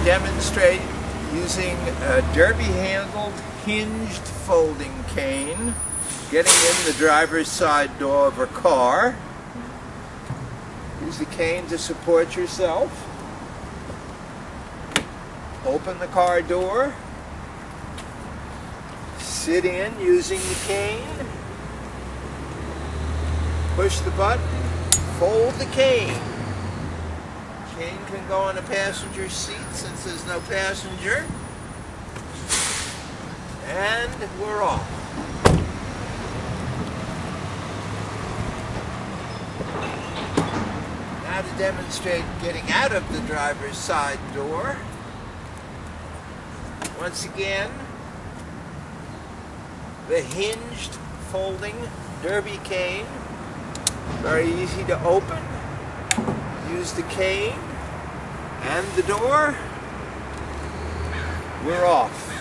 demonstrate using a derby-handled hinged folding cane, getting in the driver's side door of a car. Use the cane to support yourself. Open the car door. Sit in using the cane. Push the button. Fold the cane. Cane can go on a passenger seat since there's no passenger. And we're off. Now to demonstrate getting out of the driver's side door. Once again, the hinged folding derby cane. Very easy to open. Use the cane and the door. We're off.